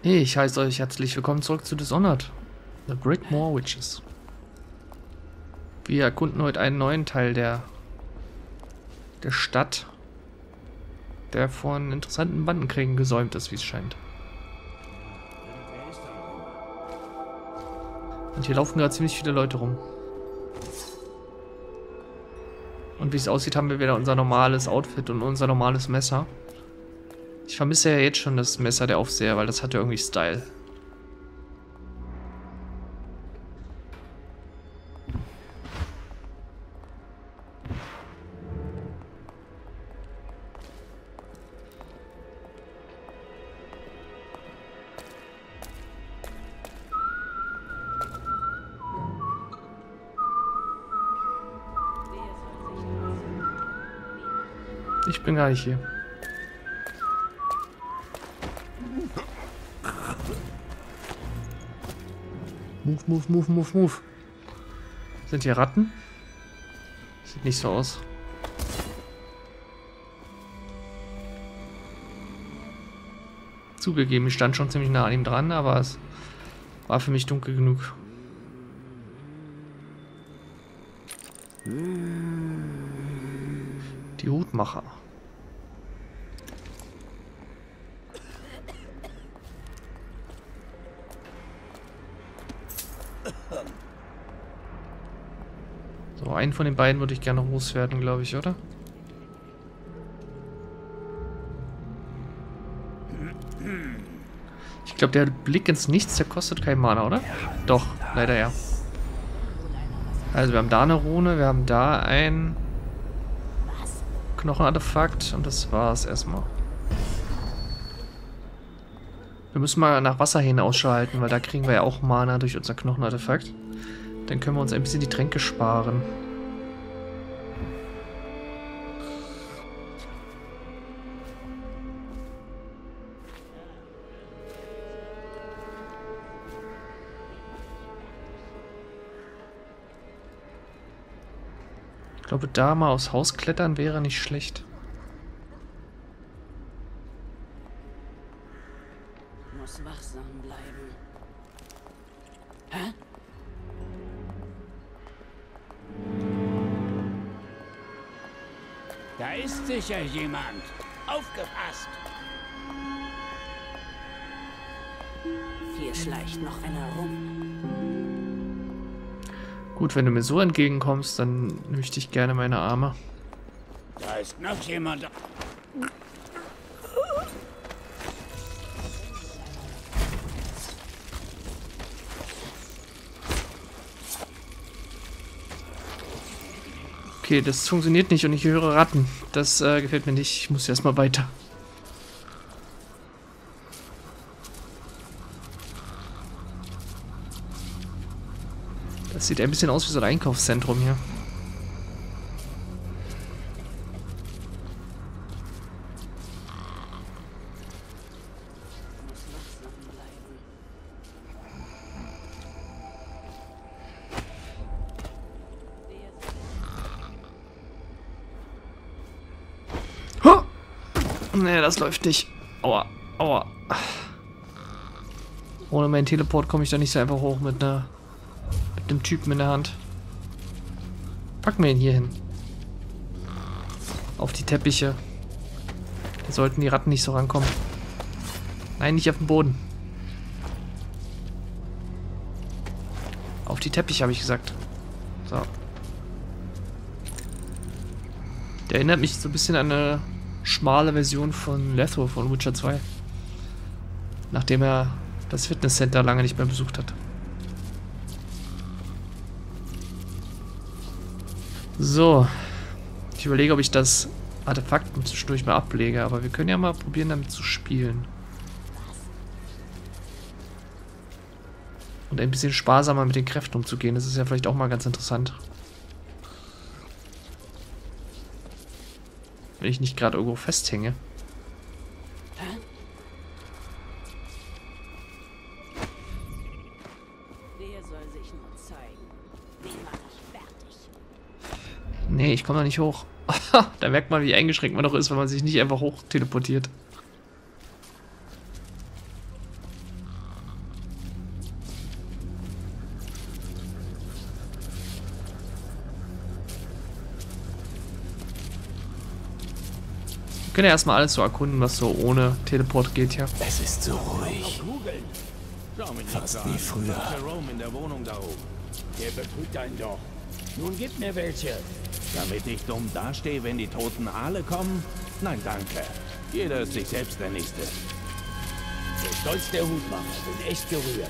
Ich heiße euch herzlich willkommen zurück zu Dishonored. The Brickmoor Witches. Wir erkunden heute einen neuen Teil der Stadt, der von interessanten Bandenkriegen gesäumt ist, wie es scheint. Und hier laufen gerade ziemlich viele Leute rum. Und wie es aussieht, haben wir wieder unser normales Outfit und unser normales Messer. Ich vermisse ja jetzt schon das Messer der Aufseher, weil das hat ja irgendwie Style. Ich bin gar nicht hier. Move. Sind hier Ratten? Sieht nicht so aus. Zugegeben, ich stand schon ziemlich nah an ihm dran, aber es war für mich dunkel genug. Die Hutmacher. So, einen von den beiden würde ich gerne loswerden, glaube ich, oder? Ich glaube, der Blick ins Nichts, der kostet kein Mana, oder? Doch, leider ja. Also wir haben da eine Rune, wir haben da ein Knochenartefakt und das war's erstmal. Wir müssen mal nach Wasserhähnen Ausschau halten, weil da kriegen wir ja auch Mana durch unser Knochenartefakt. Dann können wir uns ein bisschen die Tränke sparen. Ich glaube, da mal aufs Haus klettern wäre nicht schlecht. Muss wachsam bleiben. Hä? Da ist sicher jemand. Aufgepasst! Hier schleicht noch einer rum. Gut, wenn du mir so entgegenkommst, dann möchte ich gerne meine Arme. Da ist noch jemand. Okay, das funktioniert nicht und ich höre Ratten. Das gefällt mir nicht. Ich muss erstmal weiter. Das sieht ein bisschen aus wie so ein Einkaufszentrum hier. Muss wachsam bleiben. Huh! Nee, das läuft nicht. Aua, aua. Ohne meinen Teleport komme ich da nicht so einfach hoch mit einem Typen in der Hand. Packen wir ihn hier hin. Auf die Teppiche. Da sollten die Ratten nicht so rankommen. Nein, nicht auf den Boden. Auf die Teppiche, habe ich gesagt. So. Der erinnert mich so ein bisschen an eine schmale Version von Letho von Witcher 2. Nachdem er das Fitnesscenter lange nicht mehr besucht hat. So. Ich überlege, ob ich das Artefakt zwischendurch mal ablege, aber wir können ja mal probieren, damit zu spielen. Und ein bisschen sparsamer mit den Kräften umzugehen. Das ist ja vielleicht auch mal ganz interessant. Wenn ich nicht gerade irgendwo festhänge. Hä? Der soll sich nur zeigen. Den mach ich fertig. Nee, ich komme da nicht hoch. Da merkt man, wie eingeschränkt man doch ist, wenn man sich nicht einfach hoch teleportiert. Wir können ja erstmal alles so erkunden, was so ohne Teleport geht hier. Es ist so ruhig. Googeln. Schau mich Fast nicht wie an. früher. Jerome in der Wohnung da oben. Der betrügt einen doch. Nun gib mir welche. Damit ich dumm dastehe, wenn die toten Aale kommen? Nein, danke. Jeder ist sich selbst der Nächste. Der Stolz der Hutmacher. Bin echt gerührt.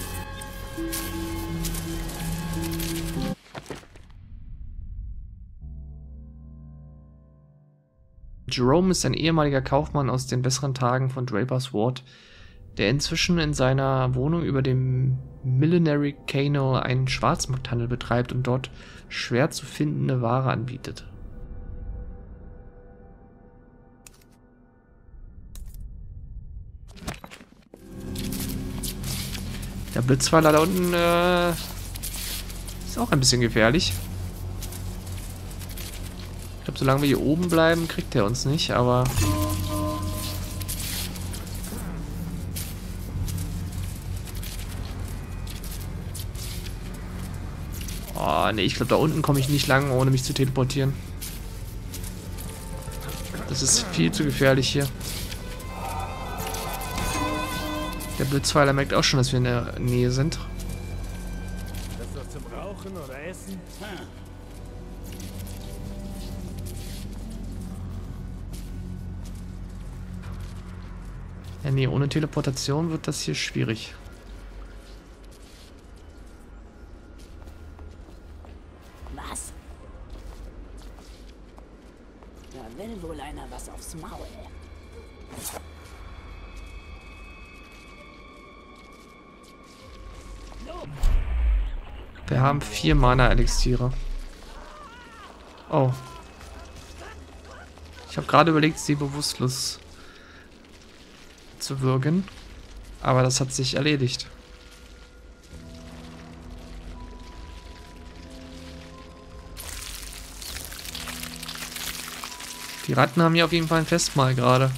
Jerome ist ein ehemaliger Kaufmann aus den besseren Tagen von Draper's Ward, der inzwischen in seiner Wohnung über dem Millinery Canal einen Schwarzmarkthandel betreibt und dort schwer zu findende Ware anbietet. Der Blitzpfeiler da unten ist auch ein bisschen gefährlich. Ich glaube, solange wir hier oben bleiben, kriegt er uns nicht, aber... Oh, ne, ich glaube, da unten komme ich nicht lang, ohne mich zu teleportieren. Das ist viel zu gefährlich hier. Der Blitzpfeiler merkt auch schon, dass wir in der Nähe sind. Das ist doch zum Rauchen oder Essen? Ja, nee, ohne Teleportation wird das hier schwierig. Was? Da will wohl einer was aufs Maul. Wir haben 4 Mana-Elixiere. Oh. Ich habe gerade überlegt, sie bewusstlos zu würgen. Aber das hat sich erledigt. Die Ratten haben hier auf jeden Fall ein Festmahl gerade.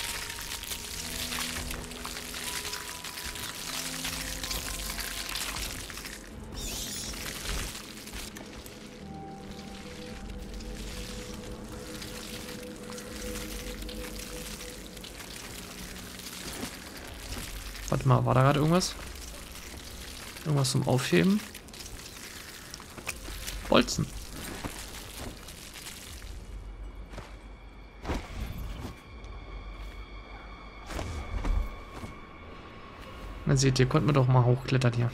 Warte mal, war da gerade irgendwas? Irgendwas zum Aufheben? Bolzen. Na seht ihr, konnten wir doch mal hochklettern hier.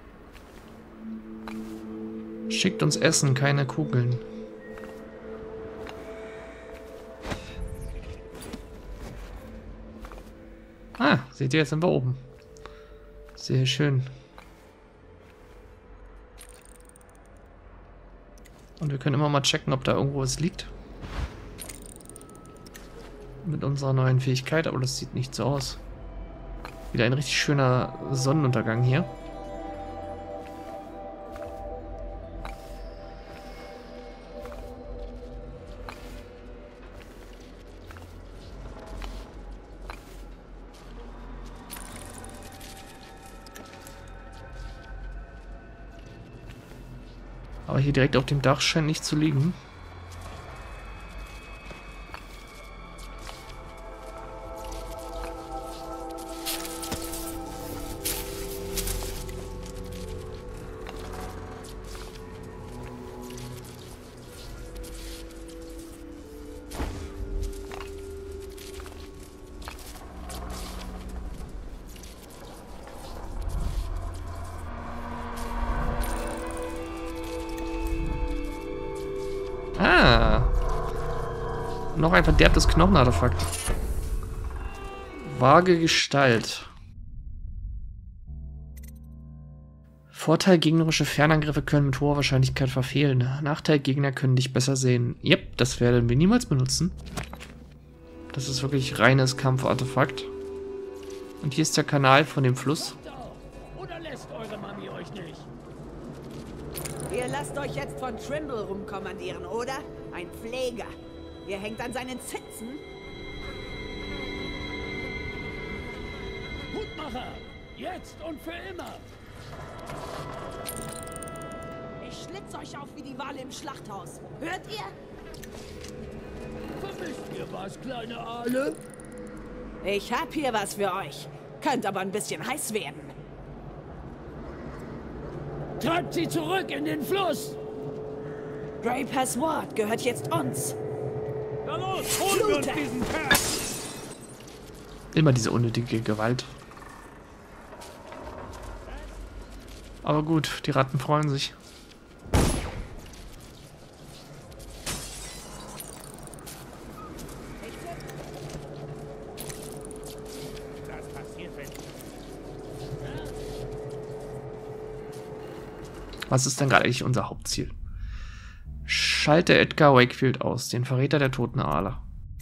Schickt uns Essen, keine Kugeln. Ah, seht ihr, jetzt sind wir oben. Sehr schön. Und wir können immer mal checken, ob da irgendwo was liegt. Mit unserer neuen Fähigkeit, aber das sieht nicht so aus. Wieder ein richtig schöner Sonnenuntergang hier. Aber hier direkt auf dem Dach scheint nicht zu liegen. Ah. Noch ein verderbtes Knochenartefakt. Vage Gestalt. Vorteil: gegnerische Fernangriffe können mit hoher Wahrscheinlichkeit verfehlen. Nachteil: Gegner können dich besser sehen. Yep, das werden wir niemals benutzen. Das ist wirklich reines Kampfartefakt. Und hier ist der Kanal von dem Fluss. Oder lässt eure Mami euch nicht? Ihr lasst euch jetzt von Trimble rumkommandieren, oder? Ein Pfleger. Ihr hängt an seinen Zitzen. Hutmacher! Jetzt und für immer! Ich schlitz euch auf wie die Wale im Schlachthaus. Hört ihr? Vermisst ihr hier was, kleine Aale? Ich hab hier was für euch. Könnt aber ein bisschen heiß werden. Treibt sie zurück in den Fluss! Drapers Ward gehört jetzt uns. Na los, holen wir uns diesen Kerl! Immer diese unnötige Gewalt. Aber gut, die Ratten freuen sich. Was ist denn gerade eigentlich unser Hauptziel? Schalte Edgar Wakefield aus, den Verräter der toten Aale.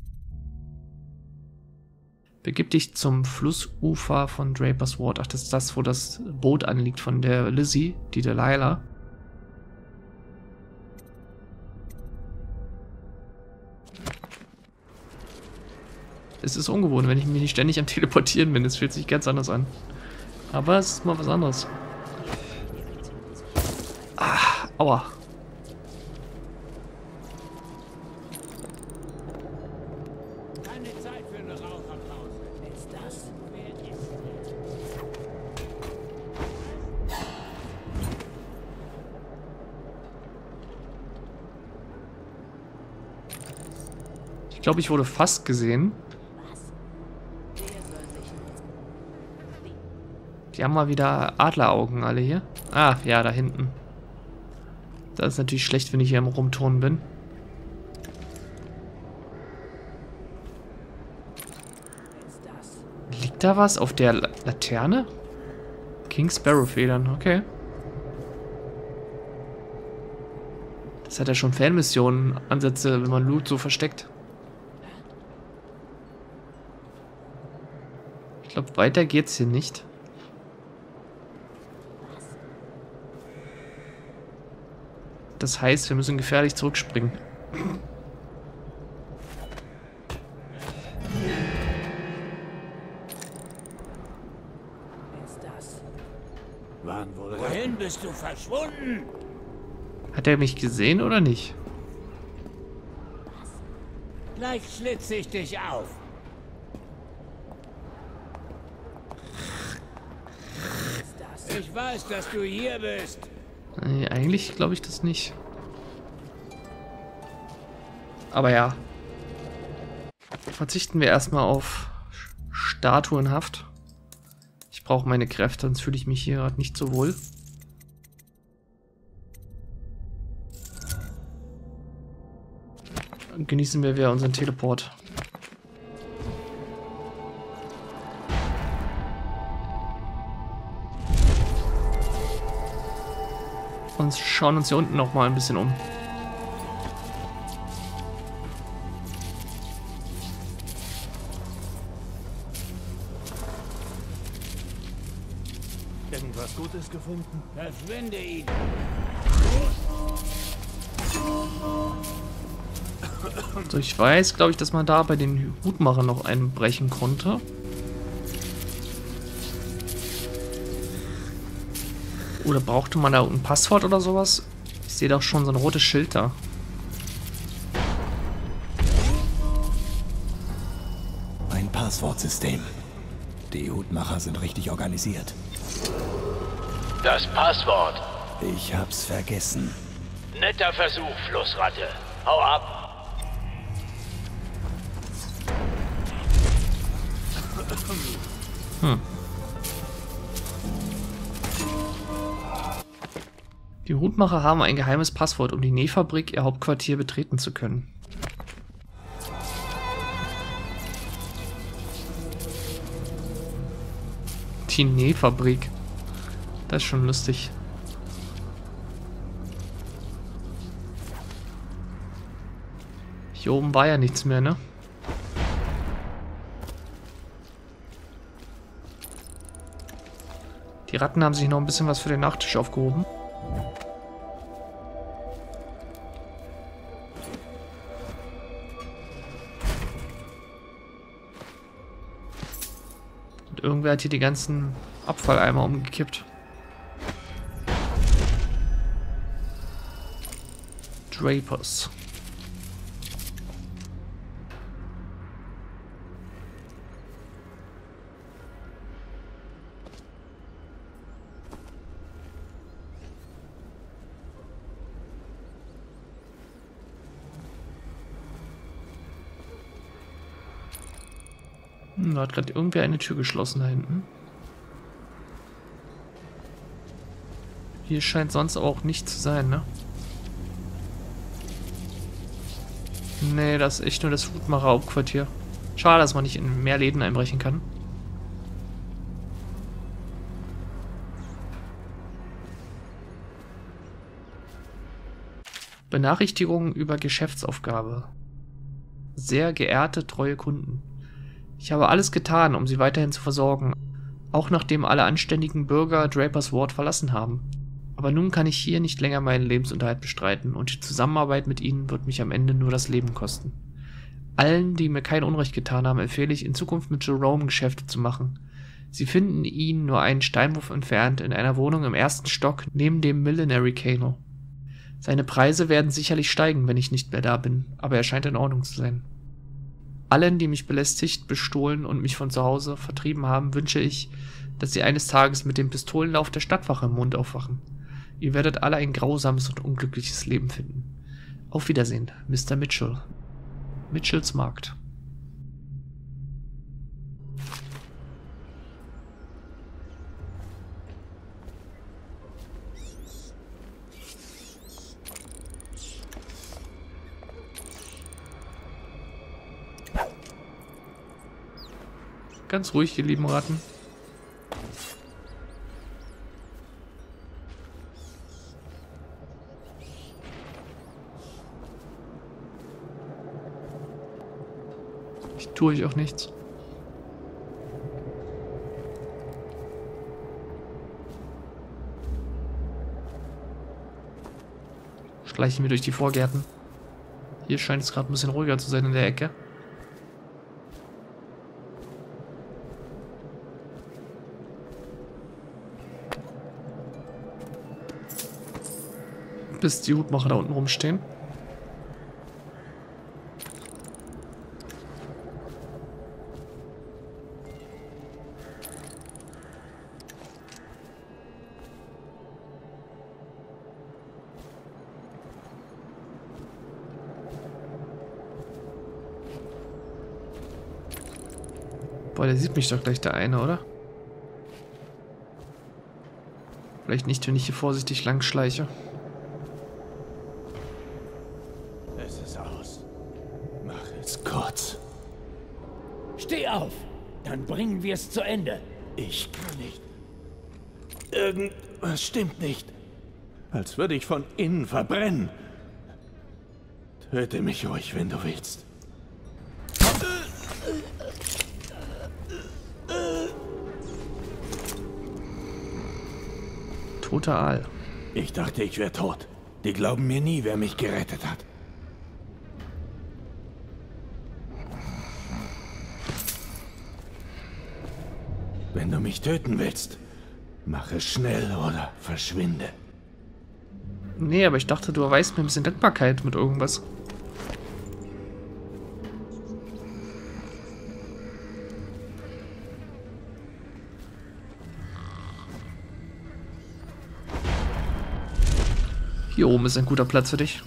Begib dich zum Flussufer von Drapers Ward. Ach, das ist das, wo das Boot anliegt von der Lizzie, die Delilah. Es ist ungewohnt, wenn ich mich nicht ständig am Teleportieren bin. Es fühlt sich ganz anders an. Aber es ist mal was anderes. Ah, aua. Keine Zeit für eine Raucherpause. Ist das? Wer ist Ich glaube, ich wurde fast gesehen. Die haben mal wieder Adleraugen alle hier. Ah, ja, da hinten. Das ist natürlich schlecht, wenn ich hier am Rumturnen bin. Liegt da was auf der Laterne? King Sparrow Federn, okay. Das hat ja schon Fanmissionen Ansätze, wenn man Loot so versteckt. Ich glaube, weiter geht's hier nicht. Das heißt, wir müssen gefährlich zurückspringen. Wohin bist du verschwunden? Hat er mich gesehen oder nicht? Gleich schlitze ich dich auf. Ich weiß, dass du hier bist. Nee, eigentlich glaube ich das nicht. Aber ja. Verzichten wir erstmal auf Statuenhaft. Ich brauche meine Kräfte, sonst fühle ich mich hier gerade nicht so wohl. Dann genießen wir wieder unseren Teleport. Und schauen uns hier unten noch mal ein bisschen um. Irgendwas Gutes gefunden? Verschwinde ihn. So, ich weiß, glaube ich, dass man da bei den Hutmachern noch einbrechen konnte. Oder brauchte man da ein Passwort oder sowas? Ich sehe doch schon so ein rotes Schild da. Ein Passwortsystem. Die Hutmacher sind richtig organisiert. Das Passwort. Ich hab's vergessen. Netter Versuch, Flussratte. Hau ab. Die Hutmacher haben ein geheimes Passwort, um die Nähfabrik, ihr Hauptquartier, betreten zu können. Die Nähfabrik. Das ist schon lustig. Hier oben war ja nichts mehr, ne? Die Ratten haben sich noch ein bisschen was für den Nachtisch aufgehoben. Und irgendwer hat hier die ganzen Abfalleimer umgekippt. Da hat gerade irgendwer eine Tür geschlossen da hinten. Hier scheint sonst auch nichts zu sein, ne? Nee, das ist echt nur das Hutmacher-Hauptquartier. Schade, dass man nicht in mehr Läden einbrechen kann. Benachrichtigungen über Geschäftsaufgabe. Sehr geehrte, treue Kunden. Ich habe alles getan, um sie weiterhin zu versorgen, auch nachdem alle anständigen Bürger Drapers Ward verlassen haben. Aber nun kann ich hier nicht länger meinen Lebensunterhalt bestreiten und die Zusammenarbeit mit ihnen wird mich am Ende nur das Leben kosten. Allen, die mir kein Unrecht getan haben, empfehle ich, in Zukunft mit Jerome Geschäfte zu machen. Sie finden ihn nur einen Steinwurf entfernt in einer Wohnung im 1. Stock neben dem Millinery Kano. Seine Preise werden sicherlich steigen, wenn ich nicht mehr da bin, aber er scheint in Ordnung zu sein. Allen, die mich belästigt, bestohlen und mich von zu Hause vertrieben haben, wünsche ich, dass sie eines Tages mit dem Pistolenlauf der Stadtwache im Mund aufwachen. Ihr werdet alle ein grausames und unglückliches Leben finden. Auf Wiedersehen, Mr. Mitchell. Mitchells Markt. Ganz ruhig, ihr lieben Ratten. Ich tue euch auch nichts. Schleichen wir durch die Vorgärten. Hier scheint es gerade ein bisschen ruhiger zu sein in der Ecke. Bis die Hutmacher da unten rumstehen. Boah, der sieht mich doch gleich, der eine, oder? Vielleicht nicht, wenn ich hier vorsichtig lang schleiche. Es ist aus. Mach es kurz. Steh auf! Dann bringen wir es zu Ende. Ich kann nicht. Irgendwas stimmt nicht. Als würde ich von innen verbrennen. Töte mich ruhig, wenn du willst. Toter Aal. Ich dachte, ich wäre tot. Die glauben mir nie, wer mich gerettet hat. Wenn du mich töten willst, mach es schnell oder verschwinde. Nee, aber ich dachte, du erweist mir ein bisschen Dankbarkeit mit irgendwas. Hier oben ist ein guter Platz für dich.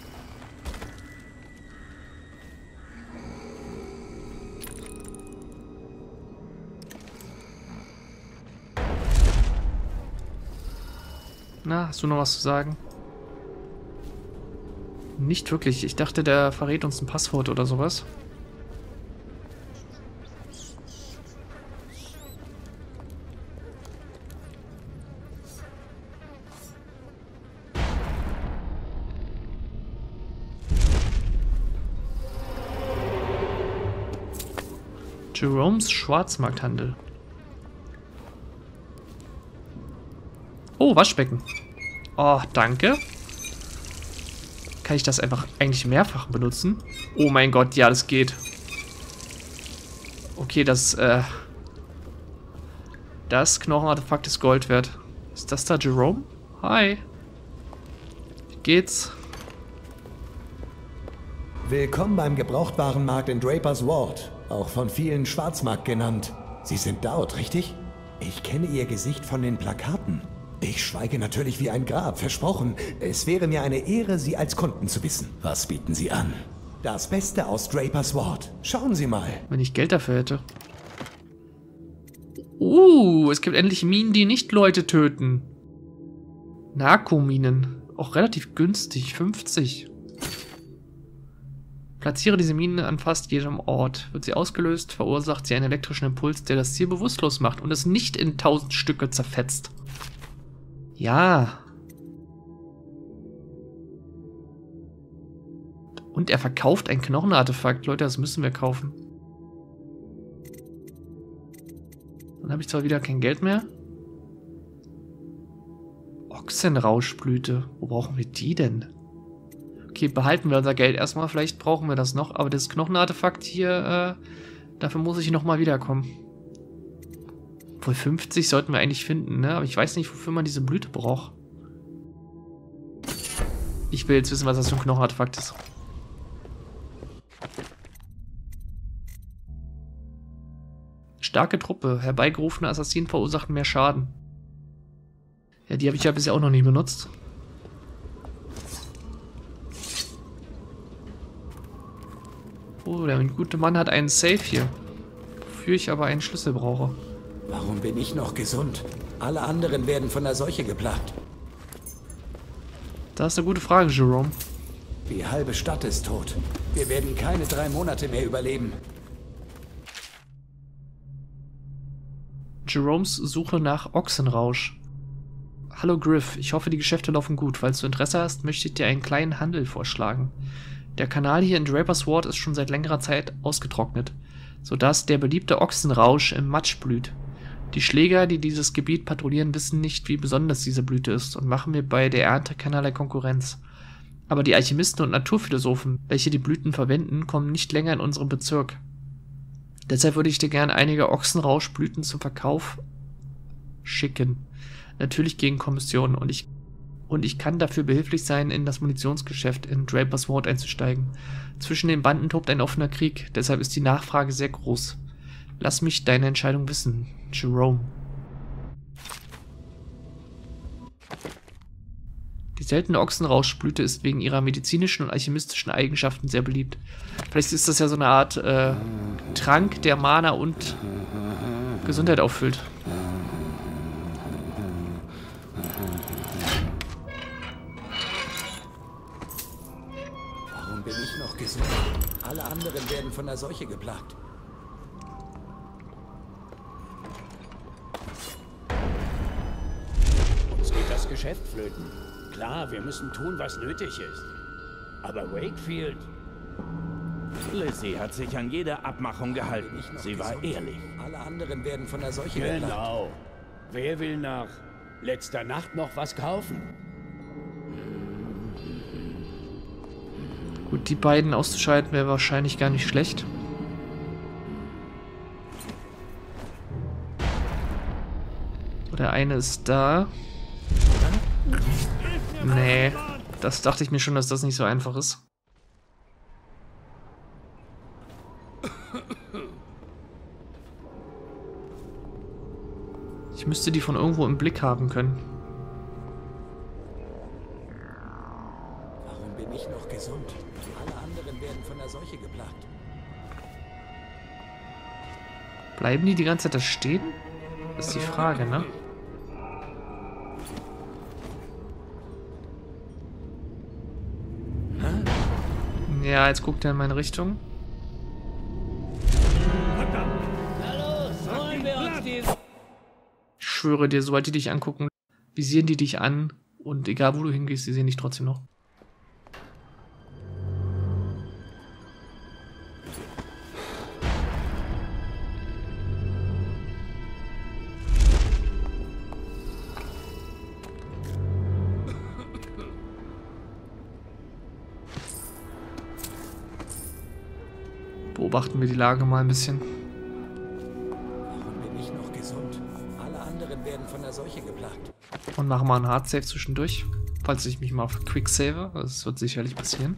Na, hast du noch was zu sagen? Nicht wirklich. Ich dachte, der verrät uns ein Passwort oder sowas. Jeromes Schwarzmarkthandel. Oh, Waschbecken. Oh, danke. Kann ich das einfach eigentlich mehrfach benutzen? Oh mein Gott, ja, das geht. Okay, das Knochenartefakt ist Gold wert. Ist das da Jerome? Hi. Wie geht's? Willkommen beim Gebrauchtwarenmarkt in Drapers Ward, auch von vielen Schwarzmarkt genannt. Sie sind dort, richtig? Ich kenne Ihr Gesicht von den Plakaten. Ich schweige natürlich wie ein Grab, versprochen. Es wäre mir eine Ehre, Sie als Kunden zu wissen. Was bieten Sie an? Das Beste aus Drapers Ward. Schauen Sie mal. Wenn ich Geld dafür hätte. Es gibt endlich Minen, die nicht Leute töten. Narkominen. Auch relativ günstig. 50. Platziere diese Mine an fast jedem Ort. Wird sie ausgelöst, verursacht sie einen elektrischen Impuls, der das Ziel bewusstlos macht und es nicht in 1000 Stücke zerfetzt. Ja. Und er verkauft ein Knochenartefakt. Leute, das müssen wir kaufen. Dann habe ich zwar wieder kein Geld mehr. Ochsenrauschblüte. Wo brauchen wir die denn? Okay, behalten wir unser Geld erstmal. Vielleicht brauchen wir das noch. Aber das Knochenartefakt hier, dafür muss ich nochmal wiederkommen. Wohl 50 sollten wir eigentlich finden, ne? Aber ich weiß nicht, wofür man diese Blüte braucht. Ich will jetzt wissen, was das für ein Knochenartefakt ist. Starke Truppe. Herbeigerufene Assassinen verursachen mehr Schaden. Ja, die habe ich ja bisher auch noch nie benutzt. Oh, der gute Mann hat einen Safe hier. Wofür ich aber einen Schlüssel brauche. Warum bin ich noch gesund? Alle anderen werden von der Seuche geplagt. Das ist eine gute Frage, Jerome. Die halbe Stadt ist tot. Wir werden keine 3 Monate mehr überleben. Jeromes Suche nach Ochsenrausch. Hallo Griff, ich hoffe, die Geschäfte laufen gut. Falls du Interesse hast, möchte ich dir einen kleinen Handel vorschlagen. Der Kanal hier in Draper's Ward ist schon seit längerer Zeit ausgetrocknet, sodass der beliebte Ochsenrausch im Matsch blüht. Die Schläger, die dieses Gebiet patrouillieren, wissen nicht, wie besonders diese Blüte ist und machen mir bei der Ernte keinerlei Konkurrenz. Aber die Alchemisten und Naturphilosophen, welche die Blüten verwenden, kommen nicht länger in unseren Bezirk. Deshalb würde ich dir gerne einige Ochsenrauschblüten zum Verkauf schicken. Natürlich gegen Kommission. Und ich kann dafür behilflich sein, in das Munitionsgeschäft in Draper's Ward einzusteigen. Zwischen den Banden tobt ein offener Krieg, deshalb ist die Nachfrage sehr groß. Lass mich deine Entscheidung wissen, Jerome. Die seltene Ochsenrauschblüte ist wegen ihrer medizinischen und alchemistischen Eigenschaften sehr beliebt. Vielleicht ist das ja so eine Art Trank, der Mana und Gesundheit auffüllt. Warum bin ich noch gesund? Alle anderen werden von der Seuche geplagt. Uns geht das Geschäft flöten. Klar, wir müssen tun, was nötig ist. Aber Wakefield... Lizzie hat sich an jede Abmachung gehalten. Sie war ehrlich. Alle anderen werden von der Seuche geplagt. Genau. Wer will nach letzter Nacht noch was kaufen? Gut, die beiden auszuschalten wäre wahrscheinlich gar nicht schlecht. So, der eine ist da. Nee, das dachte ich mir schon, dass das nicht so einfach ist. Ich müsste die von irgendwo im Blick haben können. Warum bin ich noch gesund? Alle anderen werden von der Seuche geplagt. Bleiben die ganze Zeit da stehen? Das ist die Frage, ne? Ja, jetzt guckt er in meine Richtung. Ich schwöre dir, sobald die dich angucken, visieren die dich an und egal wo du hingehst, sie sehen dich trotzdem noch. Beobachten wir die Lage mal ein bisschen. Warum bin ich noch gesund? Alle anderen werden von der Seuche geplagt. Und machen mal einen Hard Save zwischendurch. Falls ich mich mal auf Quick save. Das wird sicherlich passieren.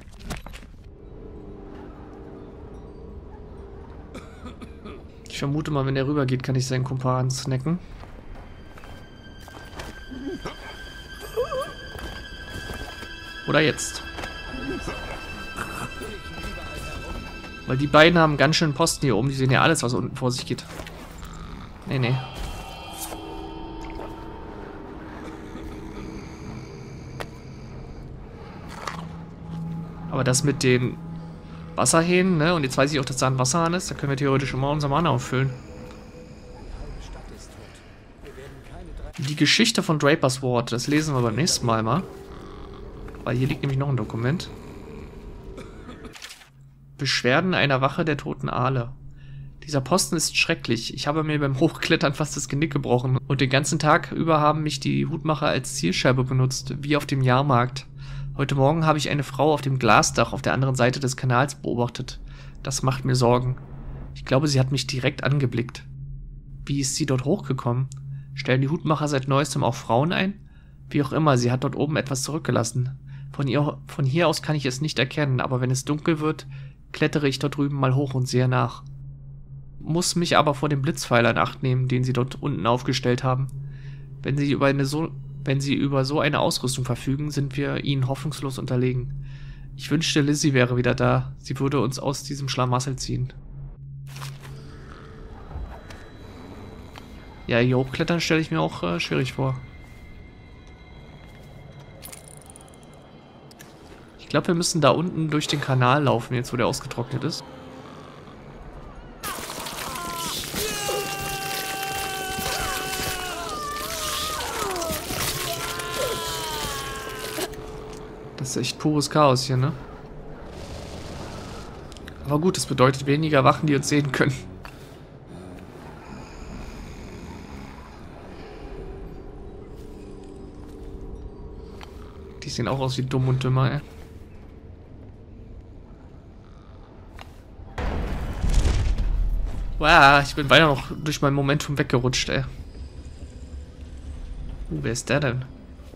Ich vermute mal, wenn er rüber geht, kann ich seinen Kumpan snacken. Oder jetzt. Weil die beiden haben ganz schön Posten hier oben. Die sehen ja alles, was unten vor sich geht. Nee, nee. Aber das mit den Wasserhähnen, ne? Und jetzt weiß ich auch, dass da ein Wasserhahn ist. Da können wir theoretisch immer unser Mana auffüllen. Die Geschichte von Draper's Ward, das lesen wir beim nächsten Mal. Weil hier liegt nämlich noch ein Dokument. Beschwerden einer Wache der toten Aale. Dieser Posten ist schrecklich. Ich habe mir beim Hochklettern fast das Genick gebrochen. Und den ganzen Tag über haben mich die Hutmacher als Zielscheibe benutzt, wie auf dem Jahrmarkt. Heute Morgen habe ich eine Frau auf dem Glasdach auf der anderen Seite des Kanals beobachtet. Das macht mir Sorgen. Ich glaube, sie hat mich direkt angeblickt. Wie ist sie dort hochgekommen? Stellen die Hutmacher seit neuestem auch Frauen ein? Wie auch immer, sie hat dort oben etwas zurückgelassen. Von hier aus kann ich es nicht erkennen, aber wenn es dunkel wird, klettere ich dort drüben mal hoch und sehe nach. Muss mich aber vor dem Blitzpfeiler in Acht nehmen, den sie dort unten aufgestellt haben. Wenn sie über so eine Ausrüstung verfügen, sind wir ihnen hoffnungslos unterlegen. Ich wünschte, Lizzie wäre wieder da. Sie würde uns aus diesem Schlamassel ziehen. Ja, hier hochklettern stelle ich mir auch schwierig vor. Ich glaube, wir müssen da unten durch den Kanal laufen, jetzt wo der ausgetrocknet ist. Das ist echt pures Chaos hier, ne? Aber gut, das bedeutet weniger Wachen, die uns sehen können. Die sehen auch aus wie dumm und dümmer, ey. Wow, ich bin beinahe noch durch mein Momentum weggerutscht, ey. Wer ist der denn?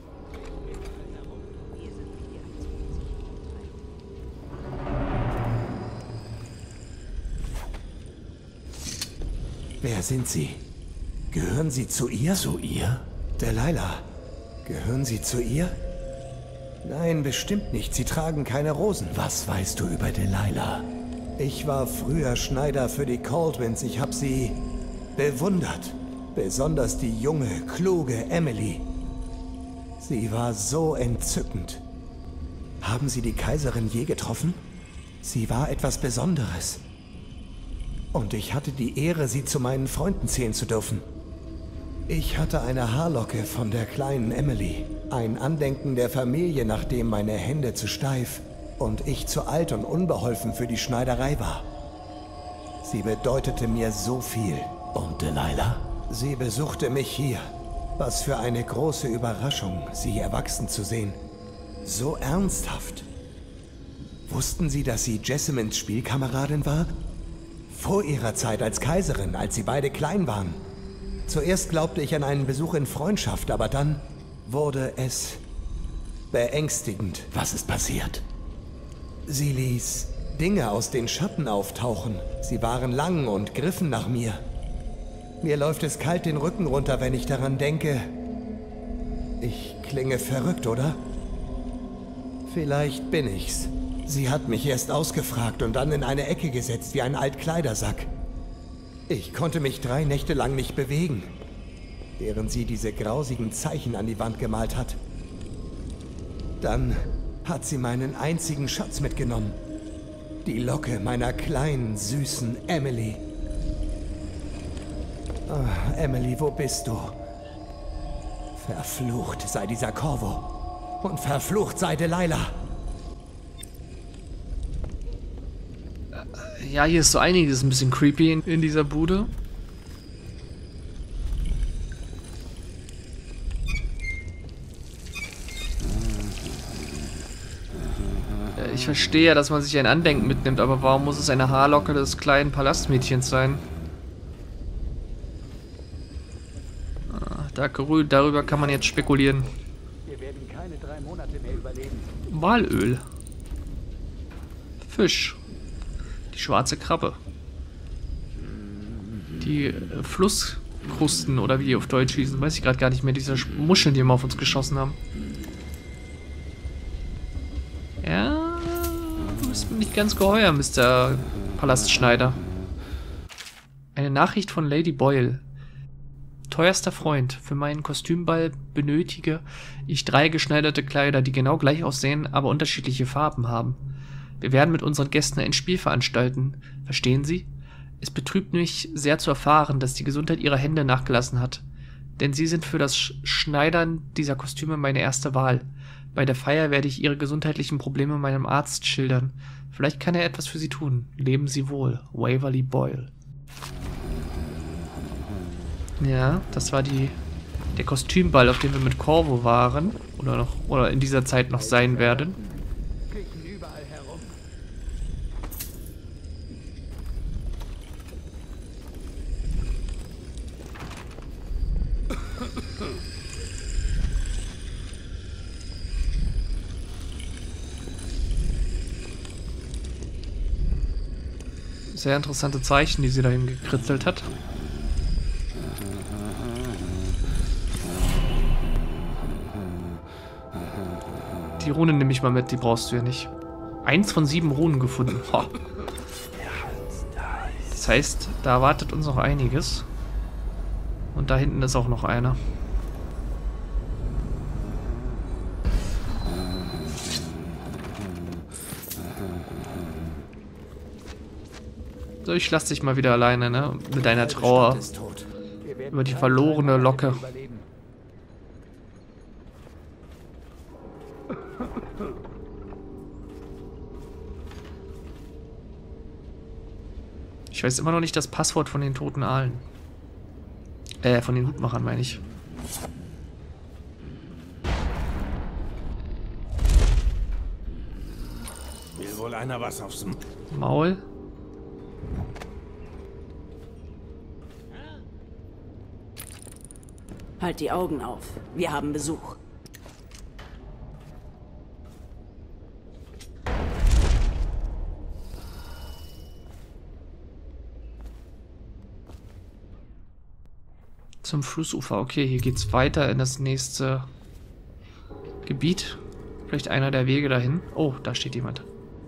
Wer sind Sie? Gehören Sie zu ihr? Zu ihr? Delilah. Gehören Sie zu ihr? Nein, bestimmt nicht. Sie tragen keine Rosen. Was weißt du über Delilah? Ich war früher Schneider für die Caldwins. Ich habe sie bewundert. Besonders die junge, kluge Emily. Sie war so entzückend. Haben Sie die Kaiserin je getroffen? Sie war etwas Besonderes. Und ich hatte die Ehre, sie zu meinen Freunden zählen zu dürfen. Ich hatte eine Haarlocke von der kleinen Emily. Ein Andenken der Familie, nachdem meine Hände zu steif und ich zu alt und unbeholfen für die Schneiderei war. Sie bedeutete mir so viel. Und Delilah? Sie besuchte mich hier. Was für eine große Überraschung, sie erwachsen zu sehen. So ernsthaft. Wussten Sie, dass sie Jessamines Spielkameradin war? Vor ihrer Zeit als Kaiserin, als sie beide klein waren. Zuerst glaubte ich an einen Besuch in Freundschaft, aber dann wurde es beängstigend. Was ist passiert? Sie ließ Dinge aus den Schatten auftauchen. Sie waren lang und griffen nach mir. Mir läuft es kalt den Rücken runter, wenn ich daran denke. Ich klinge verrückt, oder? Vielleicht bin ich's. Sie hat mich erst ausgefragt und dann in eine Ecke gesetzt wie ein Altkleidersack. Ich konnte mich 3 Nächte lang nicht bewegen, während sie diese grausigen Zeichen an die Wand gemalt hat. Dann hat sie meinen einzigen Schatz mitgenommen. Die Locke meiner kleinen, süßen Emily. Oh, Emily, wo bist du? Verflucht sei dieser Corvo. Und verflucht sei Delilah. Ja, hier ist so einiges ein bisschen creepy in dieser Bude. Ich verstehe ja, dass man sich ein Andenken mitnimmt, aber warum muss es eine Haarlocke des kleinen Palastmädchens sein? Darüber kann man jetzt spekulieren. Wir werden keine 3 Monate mehr überleben. Walöl. Fisch. Die schwarze Krabbe. Die Flusskrusten, oder wie die auf Deutsch hießen, weiß ich gerade gar nicht mehr. Diese Muscheln, die immer auf uns geschossen haben. Ja, du bist mir nicht ganz geheuer, Mr. Palastschneider. Eine Nachricht von Lady Boyle. Teuerster Freund, für meinen Kostümball benötige ich 3 geschneiderte Kleider, die genau gleich aussehen, aber unterschiedliche Farben haben. Wir werden mit unseren Gästen ein Spiel veranstalten. Verstehen Sie? Es betrübt mich sehr zu erfahren, dass die Gesundheit Ihrer Hände nachgelassen hat. Denn Sie sind für das Schneidern dieser Kostüme meine erste Wahl. Bei der Feier werde ich Ihre gesundheitlichen Probleme meinem Arzt schildern. Vielleicht kann er etwas für Sie tun. Leben Sie wohl. Waverly Boyle. Ja, das war der Kostümball, auf dem wir mit Corvo waren. Oder in dieser Zeit noch sein werden. Kriechen überall herum. Sehr interessante Zeichen, die sie dahin gekritzelt hat. Die Rune nehme ich mal mit, die brauchst du ja nicht. 1 von 7 Runen gefunden. Ho. Das heißt, da erwartet uns noch einiges. Und da hinten ist auch noch einer. So, ich lasse dich mal wieder alleine, ne? Mit deiner Trauer über die verlorene Locke. Ich weiß immer noch nicht das Passwort von den toten Aalen. Von den Hutmachern meine ich. Will wohl einer was aufs Maul. Halt die Augen auf. Wir haben Besuch. Zum Flussufer. Okay, hier geht's weiter in das nächste Gebiet. Vielleicht einer der Wege dahin. Oh, da steht jemand.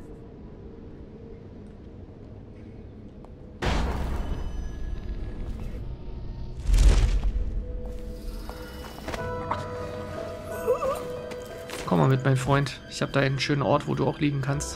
Komm mal mit, mein Freund. Ich habe da einen schönen Ort, wo du auch liegen kannst.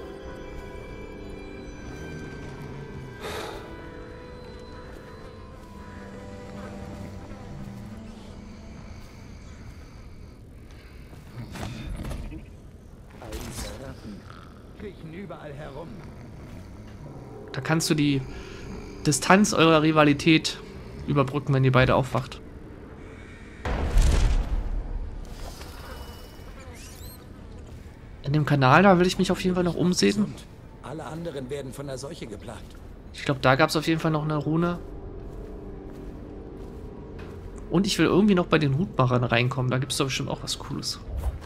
Kriechen überall herum. Da kannst du die Distanz eurer Rivalität überbrücken, wenn ihr beide aufwacht. In dem Kanal, da will ich mich auf jeden Fall noch umsehen. Alle anderen werden von der Seuche geplagt. Ich glaube, da gab es auf jeden Fall noch eine Rune. Und ich will irgendwie noch bei den Hutmachern reinkommen. Da gibt es doch bestimmt auch was Cooles.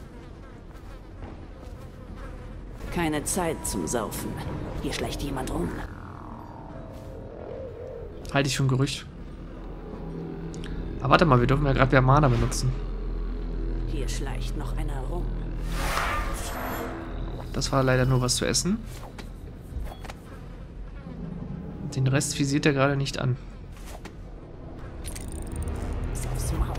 Keine Zeit zum Saufen. Hier schleicht jemand rum. Halte ich für ein Gerücht. Aber warte mal, wir dürfen ja gerade Mana benutzen. Hier schleicht noch einer rum. Das war leider nur was zu essen. Den Rest visiert er gerade nicht an. Ist aufs Maul.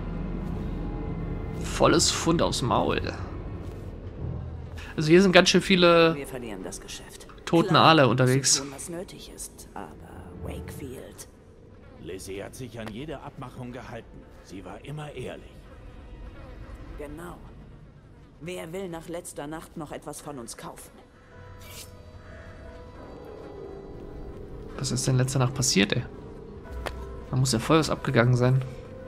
Volles Pfund aufs Maul. Also hier sind ganz schön viele Wir verlieren das Geschäft. toten Klar, Aale unterwegs. zu tun, was nötig ist, aber Wakefield. Lizzie hat sich an jede Abmachung gehalten. Sie war immer ehrlich. Genau. Wer will nach letzter Nacht noch etwas von uns kaufen? Was ist denn letzte Nacht passiert, ey? Da muss ja voll was abgegangen sein.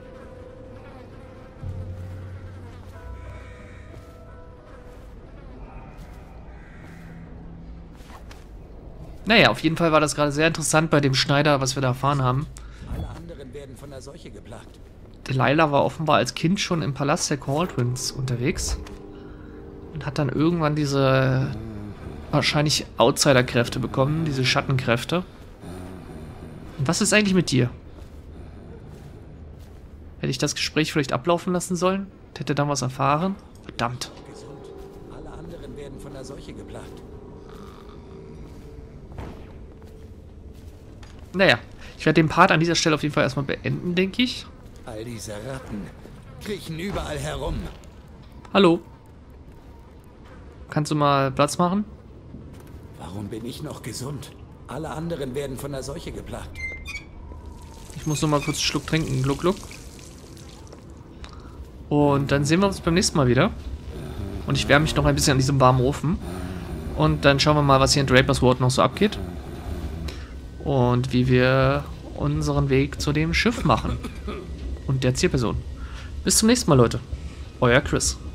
Naja, auf jeden Fall war das gerade sehr interessant bei dem Schneider, was wir da erfahren haben. Alle anderen werden von der Seuche geplagt. Delilah war offenbar als Kind schon im Palast der Cauldrons unterwegs und hat dann irgendwann diese wahrscheinlich Outsider-Kräfte bekommen, diese Schattenkräfte. Und was ist eigentlich mit dir? Hätte ich das Gespräch vielleicht ablaufen lassen sollen? Hätte dann was erfahren? Verdammt. Gesund. Alle anderen werden von der Seuche geplagt. Naja, ich werde den Part an dieser Stelle auf jeden Fall erstmal beenden, denke ich. All diese Ratten kriechen überall herum. Hallo. Kannst du mal Platz machen? Warum bin ich noch gesund? Alle anderen werden von der Seuche geplagt. Ich muss noch mal kurz einen Schluck trinken. Gluck, gluck. Und dann sehen wir uns beim nächsten Mal wieder. Und ich wärme mich noch ein bisschen an diesem warmen Ofen. Und dann schauen wir mal, was hier in Draper's Ward noch so abgeht. Und wie wir unseren Weg zu dem Schiff machen. Und der Zielperson. Bis zum nächsten Mal, Leute. Euer Chris.